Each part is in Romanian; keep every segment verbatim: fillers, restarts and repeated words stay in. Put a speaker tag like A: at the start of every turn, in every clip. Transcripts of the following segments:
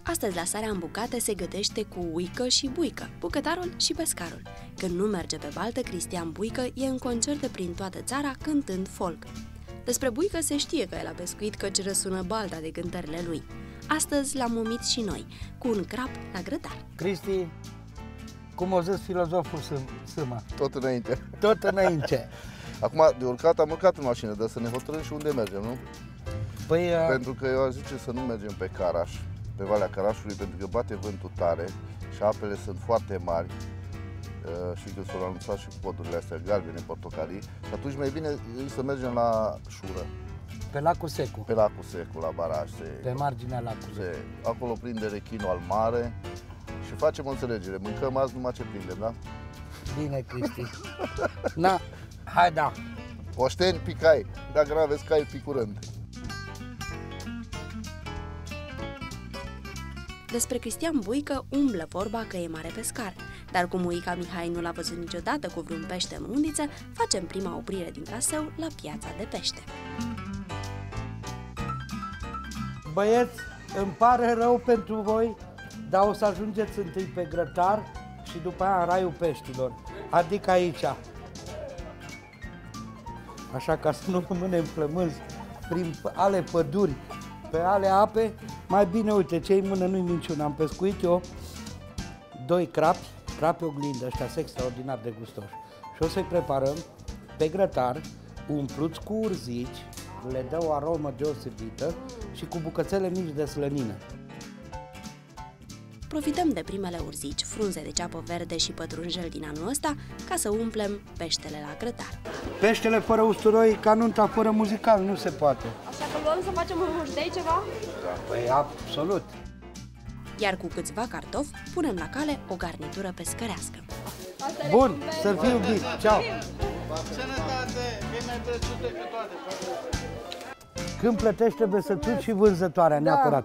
A: Astăzi la Sarea în Bucate se gătește cu uică și buică, bucătarul și pescarul. Când nu merge pe baltă, Cristian Buică e în concerte prin toată țara cântând folk. Despre Buică se știe că e la pescuit, căci răsună balda de cântările lui. Astăzi l-am umit și noi, cu un crap la grătar.
B: Cristi, cum o zis filozoful Sâma?
C: Tot înainte.
B: Tot înainte.
C: Acum, de urcat, am urcat în mașină, dar să ne hotărâm și unde mergem, nu?
B: Păi, uh...
C: Pentru că eu aș zice să nu mergem pe Caraș, pe Valea Carașului, pentru că bate vântul tare și apele sunt foarte mari. Uh, și că s-au anunțat și podurile astea galbene, portocalii. Și atunci mai bine e să mergem la Șură.
B: Pe lacul Secu.
C: Pe lacul Secu, la baraj. Se,
B: pe marginea lacului.
C: Se, acolo prinde rechinul al mare și facem o înțelegere. Mâncăm azi numai ce prindem, da?
B: Bine, Cristi. Na, hai da.
C: Oșteni, picai. Dacă nu aveți cai, picurând.
A: Despre Cristian Buică umblă vorba că e mare pescar, dar cum Uica Mihai nu l-a văzut niciodată cu vreun pește în undiță, facem prima oprire din traseu la piața de pește.
B: Băieți, îmi pare rău pentru voi, dar o să ajungeți întâi pe grătar și după aia în raiul peștilor, adică aici. Așa ca să nu rămânem flămânzi prin ale păduri, pe ale ape, mai bine, uite, ce-i mână nu-i minciună. Am pescuit eu doi crapi, crapi oglindă, ăștia sunt extraordinar de gustoși. Și o să-i preparăm pe grătar, umpluți cu urzici, le dă o aromă deosebită și cu bucățele mici de slănină.
A: Profităm de primele urzici, frunze de ceapă verde și pătrunjel din anul ăsta ca să umplem peștele la grătar.
B: Peștele fără usturoi, ca nunta fără muzical, nu se poate.
D: Așa că luăm să facem un muștei ceva?
B: Păi absolut.
A: Iar cu câțiva cartofi punem la cale o garnitură pescărească.
B: Bun, să fiu bine. Ceau!
E: Sănătate, bine prețute pe toate.
B: Când plătești trebuie să țuți și vânzătoarea, da. Neapărat.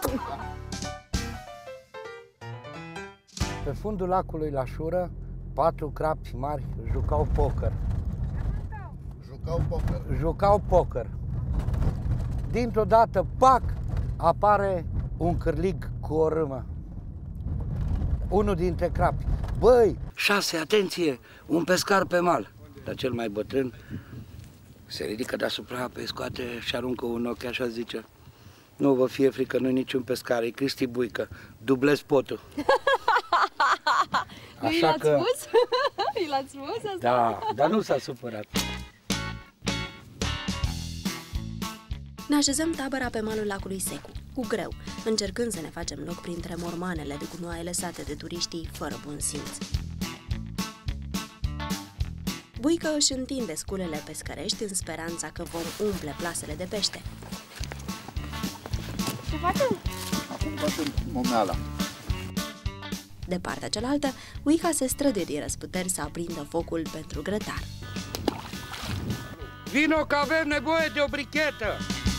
B: Pe fundul lacului la Șură, patru crapi mari jucau poker.
C: Jucau poker.
B: Jucau poker. Dintr-o dată, pac, apare un cârlig cu o râmă. Unul dintre crapi. Băi, șase, atenție, un pescar pe mal. Dar cel mai bătrân se ridică deasupra apei, scoate și aruncă un ochi, așa zice: nu vă fie frică, nu niciun pescar, e Cristi Buică, dublez potul.
D: Așa l-ați că... spus? I l-ați spus asta?
B: Da, dar nu s-a supărat.
A: Ne așezăm tabăra pe malul lacului Secu, cu greu, încercând să ne facem loc printre mormanele de gunoaie lăsate de turiștii fără bun simț. Buică își întinde sculele pescărești în speranța că vom umple plasele de pește.
D: Ce facem?
C: Acum facem momeala.
A: De partea cealaltă, Uica se străduie din răsputeri să aprindă focul pentru grătar.
B: Vino că avem nevoie de o brichetă!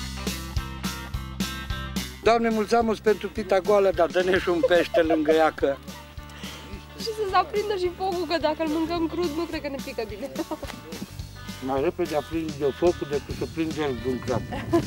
B: Doamne, mulțumesc pentru pita goală, dar dă-ne și un pește lângă ea că...
D: Și să-ți aprindă și focul, că dacă îl mâncăm crud, nu cred că ne pică bine.
B: Mai repede aprinde focul decât să prinde el de un crap.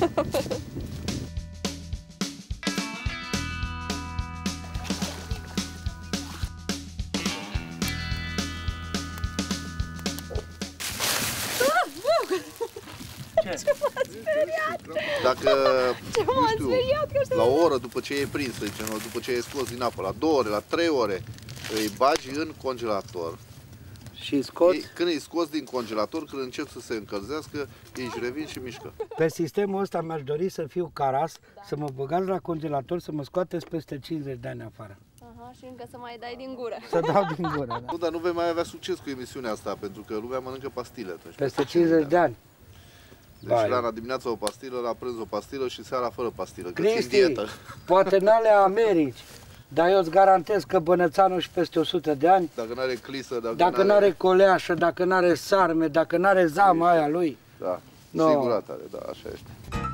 D: Ce m-a speriat?
C: Dacă,
D: ce m-a speriat, că
C: la o oră după ce e prins, să zicem, după ce e scos din apă, la două ore, la trei ore, îi bagi în congelator.
B: Și scot?
C: Ei, când îi scoți din congelator, când încep să se încălzească, ei își revin și mișcă.
B: Pe sistemul ăsta mi-aș dori să fiu caras, să mă băgați la congelator, să mă scoateți peste cincizeci de ani afară.
D: Aha, și încă să mai dai din gură.
B: Să dau din gură, da.
C: Nu, dar nu vei mai avea succes cu emisiunea asta, pentru că lumea mănâncă pastile.
B: Peste cincizeci de ani.
C: Deci la dimineața o pastilă, la prânz o pastilă și seara fără pastilă.
B: Cristi, poate n-ale Americi, dar eu îți garantez că Bănățanul și peste o sută de ani,
C: dacă n-are clisă, dacă,
B: dacă n-are coleașă, dacă n-are sarme, dacă n-are zama aia lui.
C: Da,
B: no.
C: Sigurat are, da, așa este.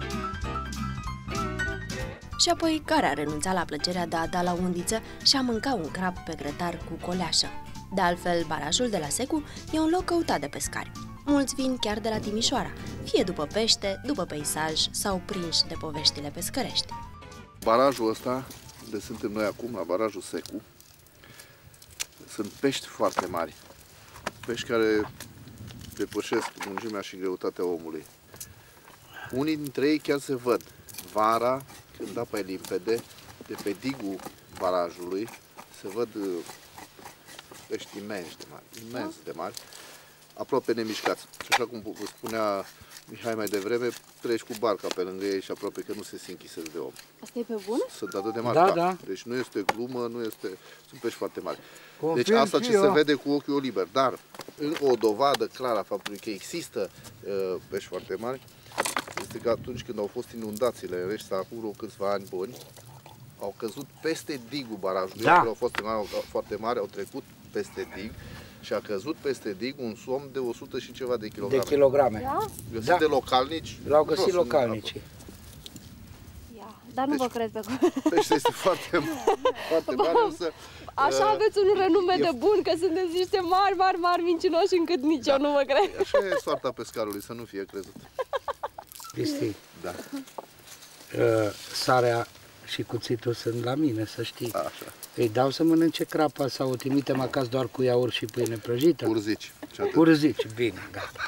A: Și apoi care a renunțat la plăcerea de a da la undiță și a mânca un crap pe grătar cu coleașă. De altfel, barajul de la Secu e un loc căutat de pescari. Mulți vin chiar de la Timișoara, fie după pește, după peisaj sau prinși de poveștile pescărești.
C: Barajul ăsta unde suntem noi acum, la barajul Secu, sunt pești foarte mari. Pești care depășesc lungimea și greutatea omului. Unii dintre ei chiar se văd. Vara, când apa e limpede, de pe digul barajului, se văd pești imensi de mari, imens de mari, aproape nemișcați. Și așa cum vă spunea Mihai mai devreme, treci cu barca pe lângă ei și aproape că nu se sinchisesc de om.
D: Asta e pe bun?
C: Sunt atât de mari.
B: Da, da.
C: Deci nu este glumă, nu este... Sunt pești foarte mari.
B: Confirm
C: Deci asta ce
B: eu.
C: se vede cu ochiul liber. Dar încă o dovadă clară a faptului că există uh, pești foarte mari este că atunci când au fost inundațiile în Rești, acum vreo câțiva ani buni, au căzut peste digul barajului,
B: Da.
C: au fost foarte mari, au trecut peste dig și a căzut peste dig un somn de o sută și ceva de
B: De
C: kilograme.
B: kilograme.
D: Da?
C: Găsit
B: Da.
C: de localnici.
B: L-au găsit
C: jos în
B: localnicii.
D: Ia. Dar nu
C: Deci-
D: vă cred pe cuvânt.
C: apă. Pește este foarte, foarte mare, însă...
D: Așa
C: uh,
D: aveți un renume
C: e-
D: de bun, că sunteți niște mari, mari, mari mincinoși încât nici eu nu vă cred.
C: Așa e soarta pescarului, să nu fie crezut.
B: Cristi,
C: Da,
B: uh, sarea și cuțitul sunt la mine, să știi.
C: așa.
B: Îi dau să mănânce crapa sau o trimitem acasă doar cu iaurt și pâine prăjită?
C: Urzici. Și atât.
B: Urzici, bine, gata.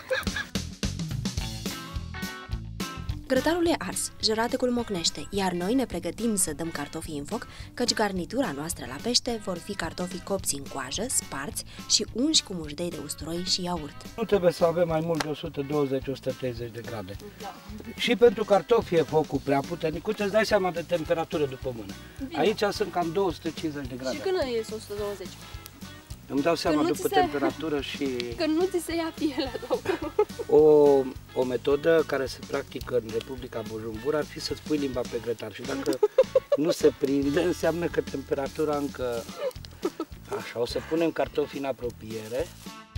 A: Grătarul e ars, jăratecul mocnește, iar noi ne pregătim să dăm cartofii în foc, căci garnitura noastră la pește vor fi cartofii copți în coajă, sparți și unși cu mușdei de usturoi și iaurt.
B: Nu trebuie să avem mai mult de o sută douăzeci - o sută treizeci de grade. Și pentru cartofi e focul prea puternic. Uite, îți dai seama de temperatură după mână.
D: Bine.
B: Aici sunt cam două sute cincizeci de grade.
D: Și când e o sută douăzeci?
B: Îmi dau seama
D: nu
B: după
D: ți se-
B: temperatură și
D: Că nu ți se ia pielea, domnul.
B: o, o metodă care se practică în Republica Bujumbura ar fi să-ți pui limba pe grătar și dacă nu se prinde, înseamnă că temperatura încă... Așa, o să punem cartofii în apropiere.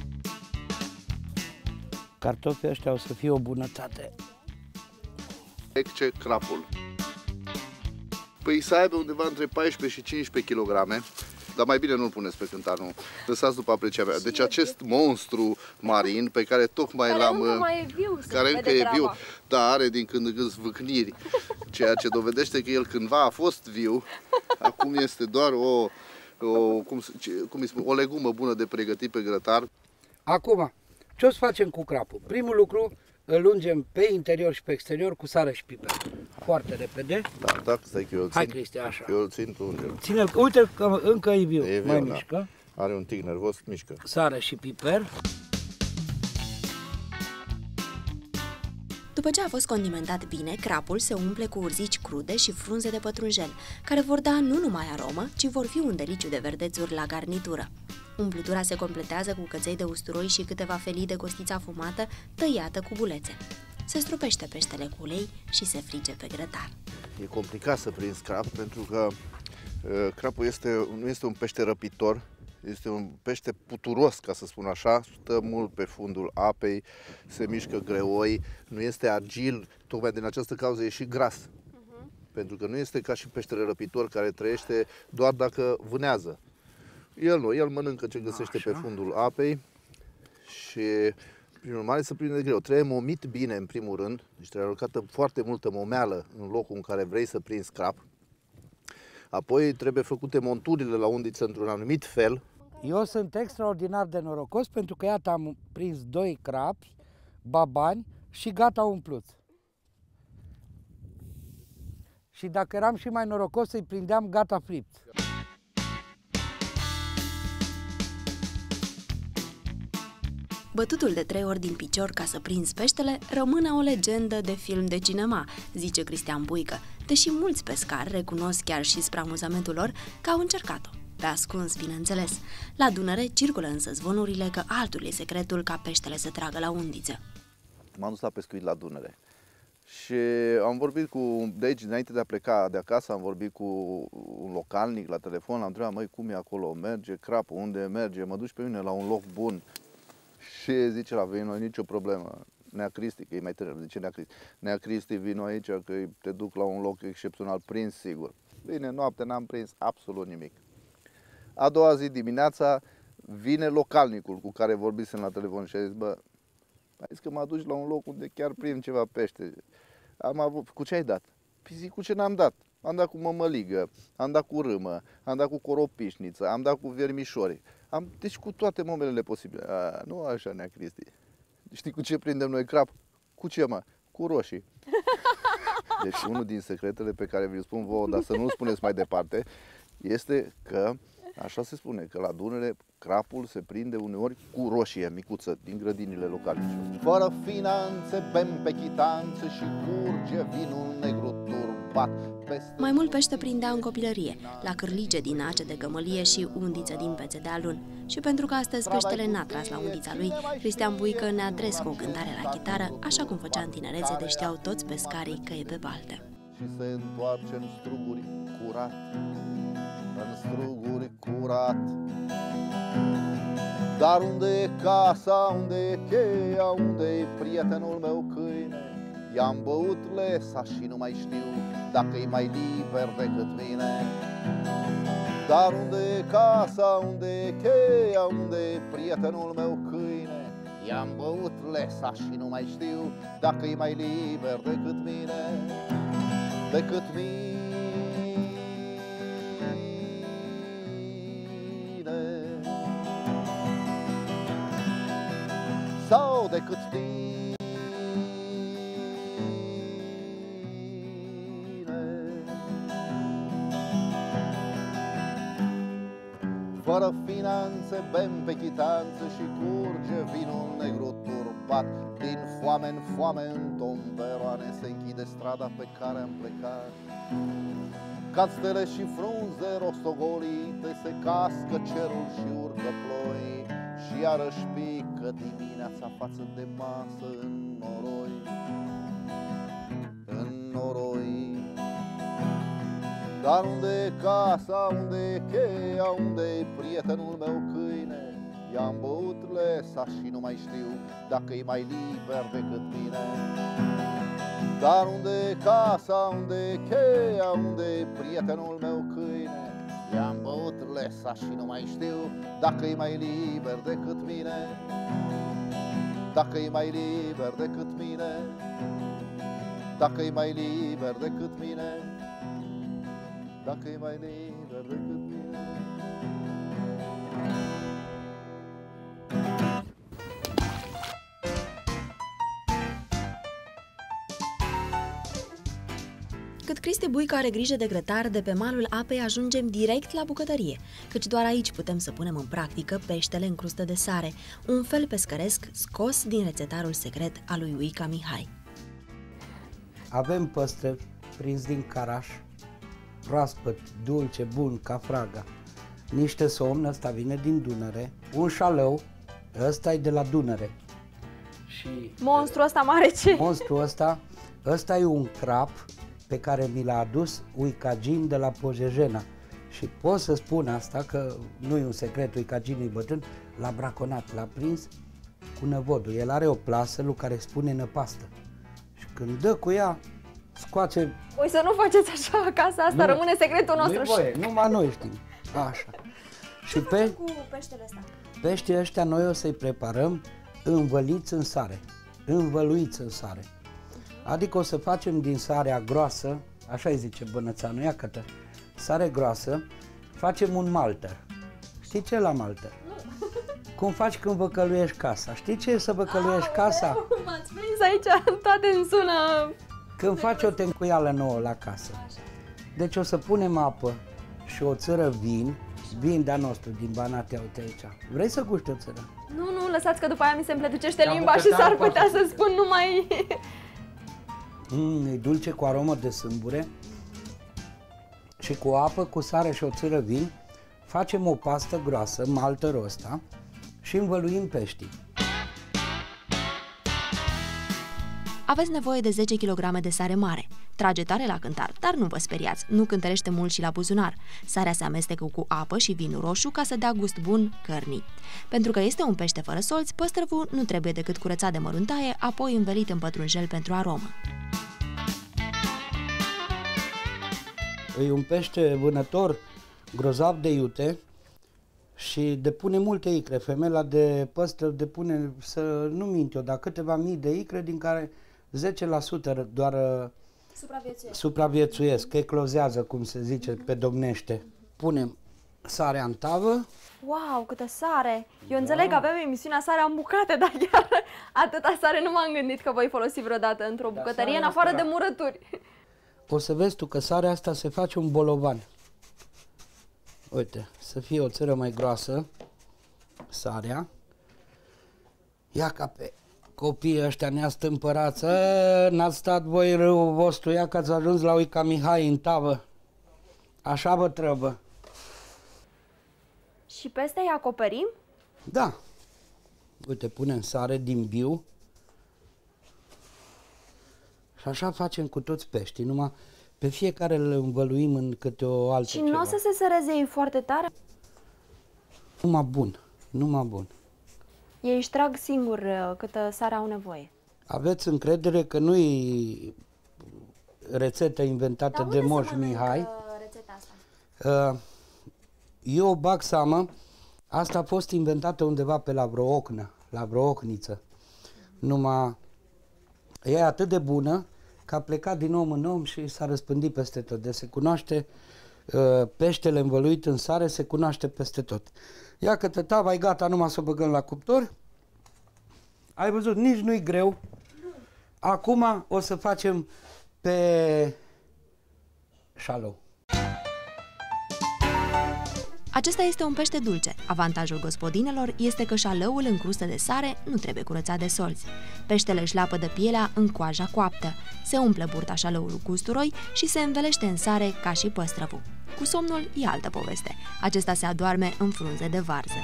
B: Cartofii ăștia o să fie o bunătate.
C: Ecce crapul. Păi să aibă undeva între paisprezece și cincisprezece kilograme, dar mai bine nu-l puneți pe cântar, nu. Lăsați după aprecierea mea. Deci acest monstru marin pe care tocmai
D: Care
C: l-am...
D: încă mai e viu, se
C: care
D: vede
C: încă e
D: treaba.
C: viu, dar are din când în când zvâcniri, ceea ce dovedește că el cândva a fost viu, acum este doar o, o, cum, se- ce- cum îi spun, o legumă bună de pregătit pe grătar.
B: Acum, ce o să facem cu crapul? Primul lucru, îl ungem pe interior și pe exterior cu sare și piper. Foarte repede.
C: Da, da, stai că eu îl
B: Hai,
C: țin.
B: Cristi, așa.
C: Eu îl țin, tu unge-l.
B: Ține-l, uite că încă e viu,
C: E viu,
B: mai
C: da.
B: mișcă.
C: Are un tic nervos, mișcă.
B: Sare și piper.
A: După ce a fost condimentat bine, crapul se umple cu urzici crude și frunze de pătrunjel, care vor da nu numai aromă, ci vor fi un deliciu de verdețuri la garnitură. Umplutura se completează cu căței de usturoi și câteva felii de costiță afumată, tăiată cu bulețe. Se strupește peștele cu ulei și se frige pe grătar.
C: E complicat să prinzi crap pentru că uh, crapul este, nu este un pește răpitor, este un pește puturos, ca să spun așa, stă mult pe fundul apei, se mișcă greoi, nu este agil, tocmai din această cauză e și gras. Uh-huh. Pentru că nu este ca și peștele răpitor care trăiește doar dacă vânează. El nu, el mănâncă ce găsește
B: Așa.
C: pe fundul apei și prin urmare se prinde greu. Trebuie momit bine în primul rând, deci trebuie aruncată foarte multă momeală în locul în care vrei să prinzi crap. Apoi trebuie făcute monturile la undiță într-un anumit fel.
B: Eu sunt extraordinar de norocos pentru că iată am prins doi crapi, babani și gata umplut. Și dacă eram și mai norocos îi prindeam gata fript.
A: Bătutul de trei ori din picior ca să prinzi peștele rămâne o legendă de film de cinema, zice Cristian Buică, deși mulți pescari recunosc chiar și spre amuzamentul lor că au încercat-o. Pe ascuns, bineînțeles. La Dunăre circulă însă zvonurile că altul e secretul ca peștele să tragă la undiță.
C: M-am dus la pescuit la Dunăre și am vorbit cu, de aici, înainte de a pleca de acasă, am vorbit cu un localnic la telefon, l-am întrebat, măi, cum e acolo, merge crapul, unde merge, mă duci pe mine la un loc bun. Și zice la vino, nicio problemă. Nea Cristi, că e mai tânăr, zice Nea Cristi. Nea Cristi, vino aici, că te duc la un loc excepțional, prins sigur. Bine, noapte n-am prins absolut nimic. A doua zi dimineața vine localnicul cu care vorbisem la telefon și a zis, bă, ai zis că mă aduci la un loc unde chiar prind ceva pește. Am avut, cu ce ai dat? Păi zic, cu ce n-am dat? Am dat cu mămăligă, am dat cu râmă, am dat cu coropișniță, am dat cu vermișori. Am, deci cu toate momelele posibile. A, nu așa, Nea Cristi. Știi cu ce prindem noi crap? Cu ce, mă? Cu roșii. Deci unul din secretele pe care vi-l spun vouă, dar să nu-l spuneți mai departe, este că, așa se spune, că la Dunăre crapul se prinde uneori cu roșie micuță din grădinile localnice.
E: Fără finanțe, bem pe chitanțe și curge vinul negru turbat.
A: Mai mult pește prindea în copilărie, la cârlige din ace de gămălie și undiță din pețe de alun. Și pentru că astăzi peștele n-a tras la undița lui, Cristian Buică ne adresă cu o cântare la chitară, așa cum făcea în tinerețe de știau toți pescarii că e pe baltă.
C: Și se întoarce în struguri curat, în struguri curat. Dar unde e casa, unde e cheia, unde e prietenul meu câine? I-am băut lesa și nu mai știu dacă e mai liber decât mine. Dar unde e casa, unde e cheia, unde e prietenul meu câine? I-am băut lesa și nu mai știu dacă e mai liber decât mine. Decât mine. Sau decât tine. Fără finanțe, bem pe chitanțe și curge vinul negru turbat. Din foame în foame, în tomberoane, se închide strada pe care am plecat. Cad stele și frunze rostogolite, se cască cerul și urcă ploi. Și iarăși pică dimineața față de masă în noroi, în noroi. Dar unde e casa, unde e cheia, unde e prietenul meu câine? I-am băut lesa și nu mai știu dacă e mai liber decât mine. Dar unde e casa, unde e cheia, unde e prietenul meu câine? I-am băut lesa și nu mai știu dacă e mai liber decât mine. Dacă e mai liber decât mine. Dacă e mai liber decât mine. Dacă e mai liber decât mine.
A: Cât Cristi Buică are grijă de grătar, de pe malul apei ajungem direct la bucătărie, căci doar aici putem să punem în practică peștele în crustă de sare, un fel pescăresc scos din rețetarul secret al lui Uica Mihai.
B: Avem păstrăv prins din caraș, proaspăt, dulce, bun, ca fraga. Niște somn, ăsta vine din Dunăre, un șalău, ăsta e de la Dunăre. Și
D: Monstrul ăsta mare ce?
B: monstrul ăsta, ăsta e un crap pe care mi l-a adus Uicagin de la Pojejena. Și pot să spun asta, că nu e un secret, Uicagin e bătrân, l-a braconat, l-a prins cu năvodul. El are o plasă lui care spune năpastă. Și când dă cu ea, scoate...
D: Voi să nu faceți așa acasă, asta
B: Nu,
D: rămâne secretul nostru.
B: Nu-i voie, numai noi știm. Așa. Și pe
A: Cu peștele ăsta.
B: peștii ăștia noi o să-i preparăm învăliți în sare, învăluiți în sare. Adică o să facem din sarea groasă, așa îi zice Bănățanu, ia cătă, sare groasă, facem un malter. Știi ce e la malter? Cum faci când văcăluiești casa? Știi ce e să văcăluiești casa?
D: M-ați prins aici, toate în sună.
B: Când faci o tencuială nouă la casă. Deci o să punem apă și o țără vin, vin de-a nostru, din Banat, ia uite aici. Vrei să guști o țără?
D: Nu, nu, lăsați că după aia mi se împletucește
B: Te-am
D: limba și
B: bucătat,
D: s-ar putea
B: poate.
D: să spun numai...
B: Mm, e dulce, cu aromă de sâmbure. Și cu apă, cu sare și o țără vin, facem o pastă groasă, malterul ăsta, și învăluim peștii.
A: Aveți nevoie de zece kilograme de sare mare. Trage tare la cântar, dar nu vă speriați, nu cântărește mult și la buzunar. Sarea se amestecă cu apă și vin roșu ca să dea gust bun cărnii. Pentru că este un pește fără solți, păstrăvul nu trebuie decât curățat de măruntaie, apoi învelit în pătrunjel pentru aromă.
B: E un pește vânător, grozav de iute și depune multe icre. Femeia de păstrăv depune, să nu mint eu, dar câteva mii de icre, din care zece la sută doar
A: Supraviețuiesc.
B: Supraviețuiesc, eclozează, cum se zice pe domnește. Punem sarea în tavă.
F: Wow, câtă sare! Eu da. înțeleg că avem emisiunea Sarea în bucate, dar chiar atâta sare nu m-am gândit că voi folosi vreodată într-o bucătărie, în afară de murături.
B: O să vezi tu că sarea asta se face un bolovan. Uite, să fie o țără mai groasă, sarea. Ia ca pe copiii ăștia neastâmpărați, n-ați stat voi în râul vostru, ia că ați ajuns la Uica Mihai în tavă. Așa vă trebuie.
F: Și peste îi acoperim?
B: Da. Uite, punem sare din biu. Și așa facem cu toți peștii, numai pe fiecare îl învăluim în câte o altă
F: Și nu o să se săreze ei foarte tare?
B: Numai bun, numai bun.
F: Ei își trag singur câtă sare au nevoie.
B: Aveți încredere că nu e rețetă inventată de Moș Mihai.
F: Rețeta asta?
B: Eu bag seamă, asta a fost inventată undeva pe la vreo ocnă, la vreo ocniță. Numai e atât de bună că a plecat din om în om și s-a răspândit peste tot. Deci se cunoaște uh, peștele învăluit în sare, se cunoaște peste tot. Ia că tătava e gata, numai să o băgăm la cuptor. Ai văzut, nici nu-i greu. Acum o să facem pe șalou.
A: Acesta este un pește dulce. Avantajul gospodinelor este că șalăul în crustă de sare nu trebuie curățat de solzi. Peștele își lapădă pielea în coaja coaptă. Se umple burta șalăului cu usturoi și se învelește în sare ca și păstrăvul. Cu somnul e altă poveste. Acesta se addoarme în frunze de varză.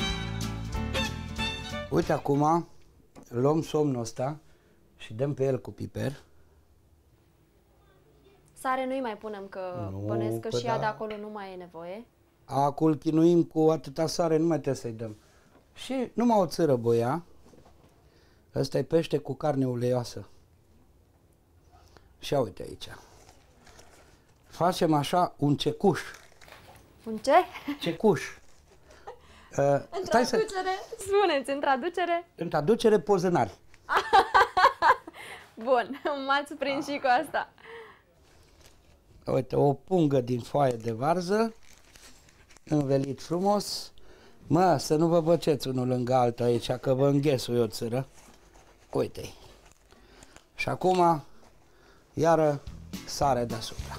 B: Uite acum, luăm somnul ăsta și dăm pe el cu piper.
F: Sare nu-i mai punem, că
B: Nu,
F: bănesc că
B: că
F: și ea
B: da.
F: de acolo nu mai e nevoie.
B: Acum îl chinuim cu atâta sare, nu mai trebuie să-i dăm. Și numai o țără boia. Ăsta e pește cu carne uleioasă. Și ia uite aici. Facem așa un cecuș.
F: Un ce?
B: Cecuș. Uh,
F: În
B: stai să...
F: traducere? Spuneți, în traducere?
B: În traducere, pozânari.
F: Bun, m-ați prins și cu asta.
B: Uite, o pungă din foaie de varză, învelit frumos. Mă, să nu vă băceți unul lângă altul aici, că vă înghesui o țără. Uite-i. Și acum, iară, sare deasupra.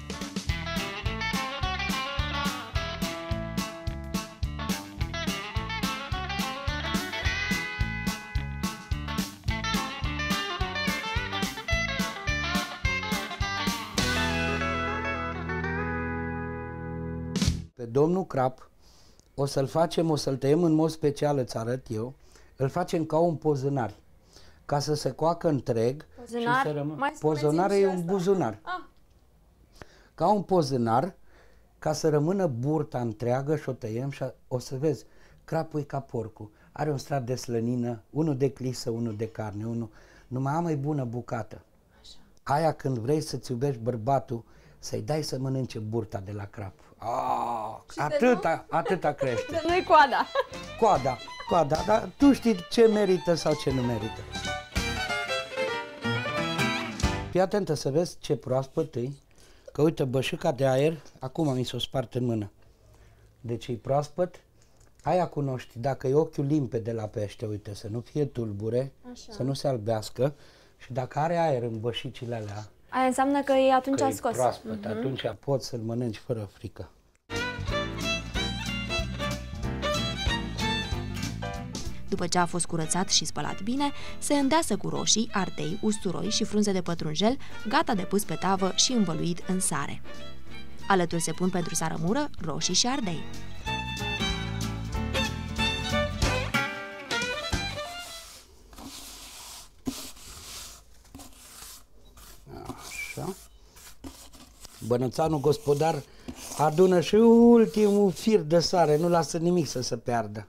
B: Pe domnul crap o să-l facem, o să-l tăiem în mod special, îți arăt eu, îl facem ca un pozânar, ca să se coacă întreg.
F: Pozânar?
B: Și să rămână.
F: Mai
B: Pozânar
F: spuneți-mi
B: e
F: și
B: un
F: asta.
B: buzunar.
F: Ah.
B: Ca un pozânar, ca să rămână burta întreagă și o tăiem și o să vezi, crapul e ca porcul. Are un strat de slănină, unul de clisă, unul de carne, unul, numai am mai bună bucată.
F: Așa.
B: Aia când vrei să-ți iubești bărbatul, să-i dai să mănânce burta de la crap. Oh, atâta, atâta crește.
F: Nu-i coada.
B: Coada, coada, dar tu știi ce merită sau ce nu merită. Fii atentă să vezi ce proaspăt e, că uite, bășica de aer, acum mi s-o spart în mână. Deci e proaspăt, aia cunoști, dacă e ochiul limpede la pește, uite, să nu fie tulbure,
F: Așa.
B: să nu se albească și dacă are aer în bășicile alea,
F: Aia înseamnă că e atunci
B: că
F: a
B: e
F: scos.
B: proaspăt,
F: Mhm.
B: atunci poți să-l mănânci fără frică.
A: După ce a fost curățat și spălat bine, se îndeasă cu roșii, ardei, usturoi și frunze de pătrunjel, gata de pus pe tavă și învăluit în sare. Alături se pun pentru sarămură roșii și ardei.
B: Așa. Bănățanul gospodar adună și ultimul fir de sare, nu lasă nimic să se piardă.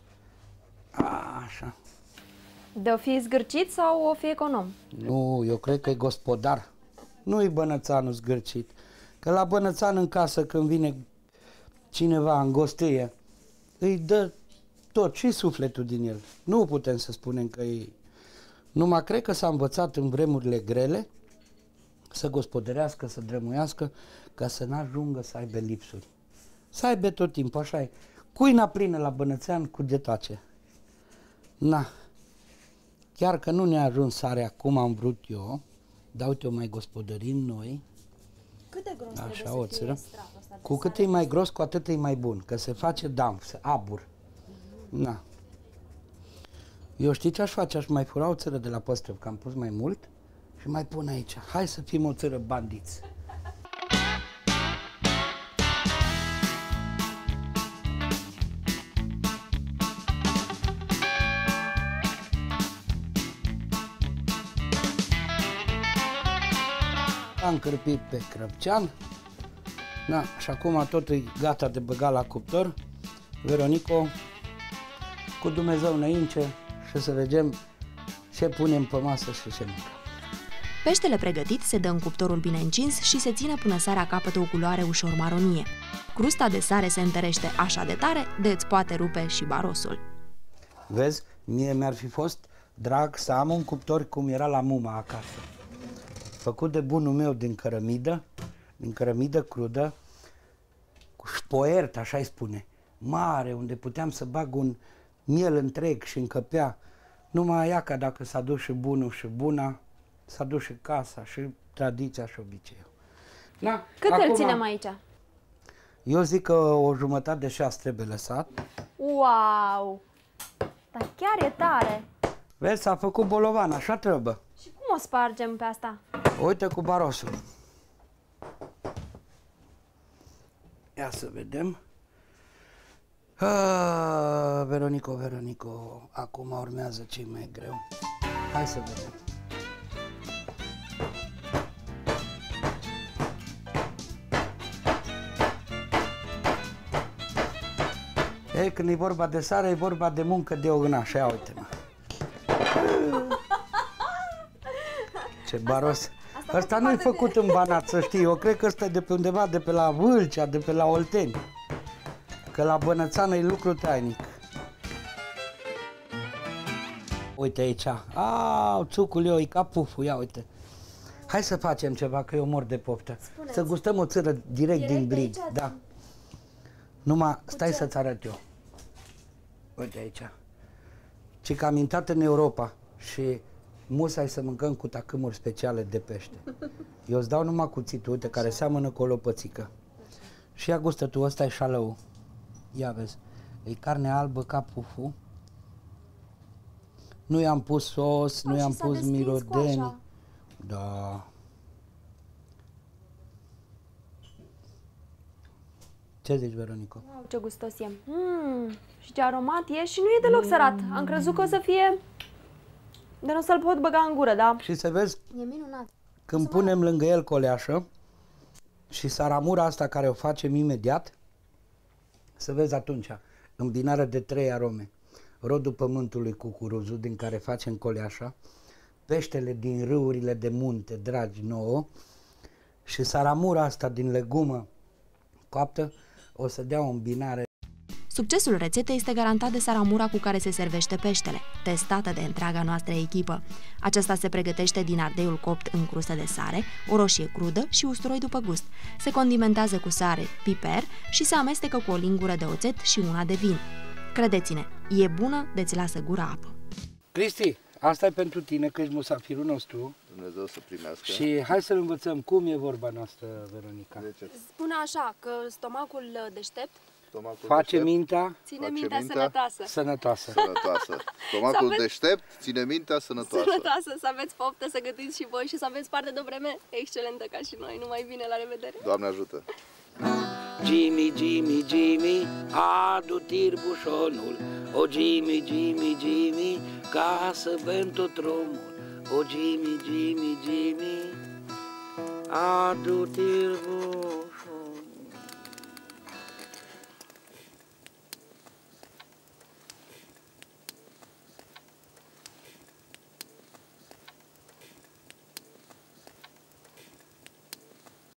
B: Așa.
F: De o fi zgârcit sau o fi econom?
B: Nu, eu cred că e gospodar. Nu-i bănățanul zgârcit. Că la bănățan în casă, când vine cineva în gostăie, îi dă tot și sufletul din el. Nu putem să spunem că e... Numai cred că s-a învățat în vremurile grele să gospodărească, să drămuiască, ca să n-ajungă să aibă lipsuri. Să aibă tot timpul, așa e. Cuina plină la Bănățean cu detace. Na, chiar că nu ne-a ajuns sarea cum am vrut eu, dar uite, o mai gospodărim noi.
F: Cât de gros
B: Așa,
F: trebuie
B: o
F: să
B: țără.
F: fie stratul ăsta de
B: Cu cât
F: sare?
B: e mai gros, cu atât e mai bun, că se face damp, abur. Na. Eu știi ce aș face? Aș mai fura o țără de la păstrăv, că am pus mai mult și mai pun aici. Hai să fim o țără bandiți. Am cârpit pe crăpcean. Da, și acum tot e gata de băgat la cuptor. Veronico, cu Dumnezeu înainte și să vedem ce punem pe masă și ce mâncăm.
A: Peștele pregătit se dă în cuptorul bine încins și se ține până sarea capătă o culoare ușor maronie. Crusta de sare se întărește așa de tare de îți poate rupe și barosul.
B: Vezi, mie mi-ar fi fost drag să am un cuptor cum era la muma acasă. Făcut de bunul meu din cărămidă, din cărămidă crudă, cu șpoert, așa-i spune, mare, unde puteam să bag un miel întreg și încăpea. Numai ea, că dacă s-a dus și bunul și buna, s-a dus și casa și tradiția și obiceiul. Da,
F: Cât
B: acum,
F: îl ținem aici?
B: Eu zic că o jumătate de șas trebuie lăsat.
F: Wow! Dar chiar e tare!
B: Vezi, s-a făcut bolovan, așa trebuie.
F: Și cum o spargem pe asta?
B: Uite cu barosul. Ia să vedem. Ah, Veronico, Veronico, acum urmează ce mai greu. Hai să vedem. Ei, când e vorba de sare, e vorba de muncă de ognaș. Ia uite-mă. Ce baros.
F: Asta, asta
B: Ăsta nu e făcut în Banat, să știi. Eu cred că ăsta e de pe undeva, de pe la Vâlcea, de pe la Olteni. Că la Bănățeană e lucru tainic. Uite aici. Au, țucul eu, e ca puful, ia uite. Hai să facem ceva, că eu mor de poftă.
F: Spuneți.
B: Să gustăm o țără direct, direct din
F: de
B: brig.
F: aici?
B: Da. Numai, stai
F: ce?
B: să-ți arăt eu. Uite aici. Ce că am intrat în Europa și musai să mâncăm cu tacâmuri speciale de pește. Eu îți dau numai cuțitul, uite, care seamănă cu o lopățică. Și ia gustă tu, ăsta e șalău. Ia vezi, e carne albă ca puful. Nu i-am pus sos, nu i-am pus mirodeni. Da. Ce zici, Veronico?
F: Wow, ce gustos e! Mm, și ce aromat e și nu e deloc sărat. Am crezut că o să fie... Dar nu să-l pot băga în gură, da?
B: Și să vezi,
F: E minunat.
B: când punem lângă el coleașă și saramura asta care o facem imediat, să vezi atunci, îmbinarea de trei arome. Rodul pământului cucuruzul din care facem coleașa, peștele din râurile de munte, dragi nouă, și saramura asta din legumă coaptă, o să dea o îmbinare.
A: Succesul rețetei este garantat de saramura cu care se servește peștele, testată de întreaga noastră echipă. Aceasta se pregătește din ardeiul copt în crustă de sare, o roșie crudă și usturoi după gust. Se condimentează cu sare, piper și se amestecă cu o lingură de oțet și una de vin. Credeți-ne, e bună de-ți lasă gura apă.
B: Cristi, asta e pentru tine, că ești musafirul nostru.
C: Dumnezeu să primească.
B: Și hai să-l învățăm cum e vorba noastră, Veronica.
D: Spune așa, că stomacul deștept
C: Stomacul
B: Face
C: deștept,
B: mintea
D: ține
C: Face
D: mintea,
C: mintea
D: sănătoasă.
B: sănătoasă.
C: sănătoasă. Stomacul
D: aveți-
C: deștept ține mintea sănătoasă.
D: Sănătoasă, să aveți poftă, să gătiți și voi și să aveți parte de o vreme excelentă ca și noi. Numai bine, la revedere!
C: Doamne ajută!
B: Jimmy, Jimmy, Jimmy, adu tirbușonul. O Jimmy, Jimmy, Jimmy, ca să bem tot drumul. O Jimmy, Jimmy, Jimmy, adu tirbușonul.